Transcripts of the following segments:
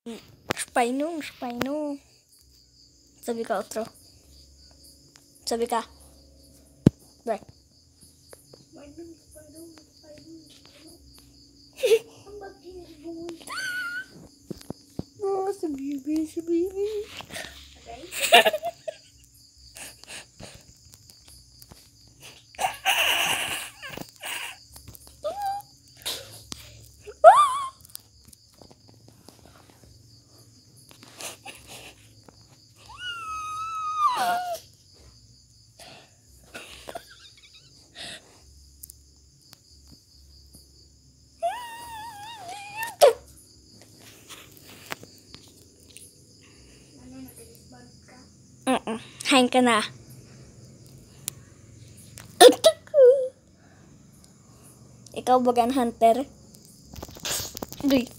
Spino. Sabi ka, outro. Sabi ka. Bye. Oh, si baby. Okay. Hang ka na. Ikaw bagan hunter. Uy.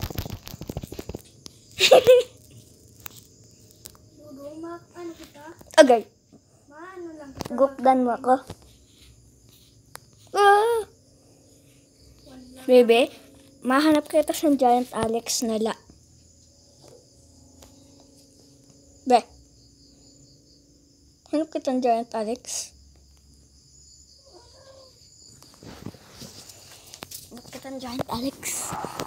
Okay. Gupdan mo ako. Bebe, mahanap kita sa Giant Alex nala. Be. Hanap kita ng Giant Alex. Hanap kita ng Giant Alex.